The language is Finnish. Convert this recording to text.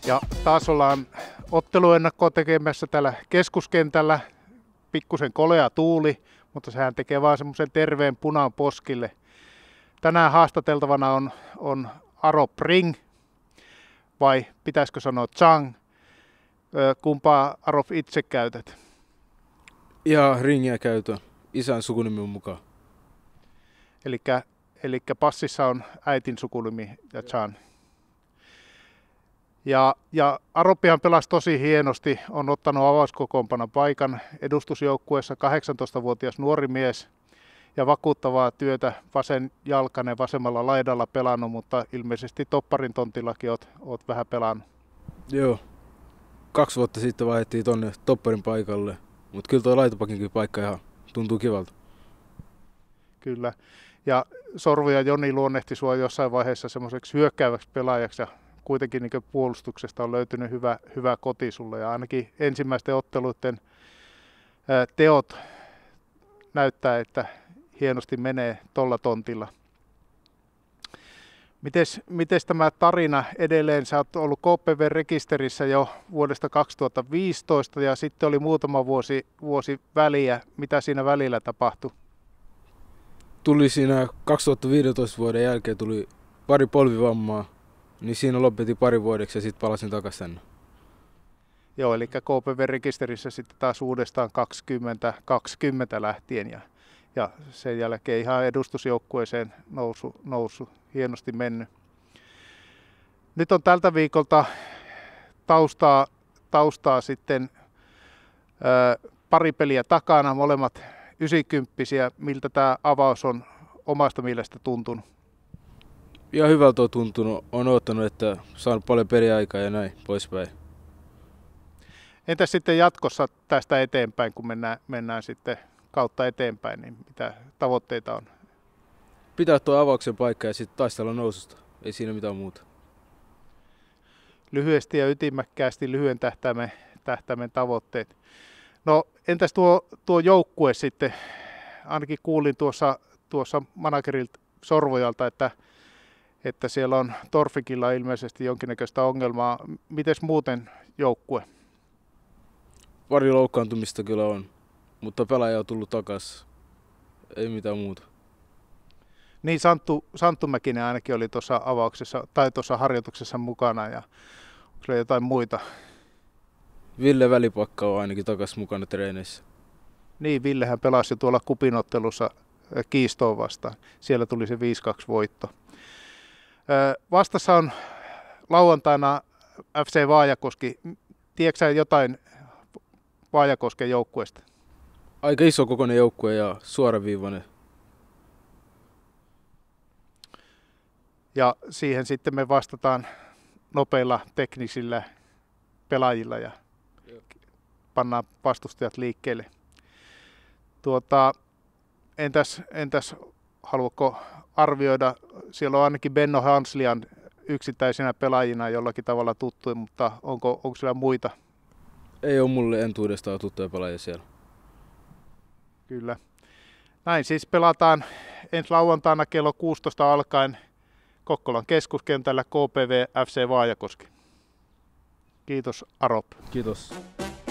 Ja taas ollaan otteluennakkoa tekemässä täällä keskuskentällä. Pikkusen kolea tuuli, mutta sehän tekee vaan semmoisen terveen punan poskille. Tänään haastateltavana on Aro Pring, vai pitäisikö sanoa Chang? Kumpaa Arof itse käytät? Ja ringiä käytön isän sukunimen mukaan. Elikkä passissa on äitin sukunimi ja Chan. Ja Aropihan pelasi tosi hienosti, on ottanut avauskokoonpanon paikan edustusjoukkueessa 18-vuotias nuori mies ja vakuuttavaa työtä, vasen jalkainen vasemmalla laidalla pelannut, mutta ilmeisesti topparin tontillakin oot vähän pelannut. Joo, 2 vuotta sitten vaihdettiin tonne topparin paikalle, mutta kyllä tuo laitopakinkin paikka ihan tuntuu kivalta. Kyllä, ja Sorvu ja Joni luonnehti sua jossain vaiheessa semmoiseksi hyökkääväksi pelaajaksi ja kuitenkin niin puolustuksesta on löytynyt hyvä koti sulle ja ainakin ensimmäisten otteluiden teot näyttää, että hienosti menee tolla tontilla. Mites tämä tarina edelleen? Sä oot ollut KPV-rekisterissä jo vuodesta 2015 ja sitten oli muutama vuosi väliä. Mitä siinä välillä tapahtui? Tuli siinä 2015 vuoden jälkeen tuli pari polvivammaa, niin siinä lopetin pari vuodeksi ja sitten palasin takaisin tänne. Joo, eli KPV-rekisterissä sitten taas uudestaan 2020 lähtien ja sen jälkeen ihan edustusjoukkueeseen noussut hienosti mennyt. Nyt on tältä viikolta taustaa sitten pari peliä takana, molemmat 90-vuotiaita. Miltä tämä avaus on omasta mielestä tuntunut? Ja hyvältä on tuntunut. Olen odottanut, että saanut paljon peliaikaa ja näin poispäin. Entäs sitten jatkossa tästä eteenpäin, kun mennään sitten kautta eteenpäin, niin mitä tavoitteita on? Pitää tuo avauksen paikka ja sitten taistella noususta. Ei siinä mitään muuta. Lyhyesti ja ytimäkkäästi lyhyen tähtäimen tavoitteet. No entäs tuo joukkue sitten? Ainakin kuulin tuossa managerilta Sorvojalta, että siellä on Torfikilla ilmeisesti jonkinnäköistä ongelmaa. Mites muuten joukkue? Pari loukkaantumista kyllä on, mutta pelaaja on tullut takaisin. Ei mitään muuta. Niin, Santtu Mäkinen ainakin oli tuossa avauksessa tai tuossa harjoituksessa mukana ja onko siellä jotain muita? Ville Välipakka on ainakin takaisin mukana treeneissä. Niin, Villehän pelasi jo tuolla kupinottelussa Kiistoon vastaan. Siellä tuli se 5-2 voitto. Vastassa on lauantaina FC Vaajakoski. Tiedätkö sä jotain Vaajakosken joukkueesta? Aika iso kokoinen joukkue ja suoraviivainen. Ja siihen sitten me vastataan nopeilla teknisillä pelaajilla ja pannaan vastustajat liikkeelle. Entäs haluatko arvioida, siellä on ainakin Benno Hanslian yksittäisenä pelaajina jollakin tavalla tuttuja, mutta onko siellä muita? Ei ole mulle entuudestaan tuttuja pelaajia siellä. Kyllä. Näin siis pelataan ensi lauantaina kello 16 alkaen Kokkolan keskuskentällä KPV FC Vaajakoski. Kiitos Arop. Kiitos.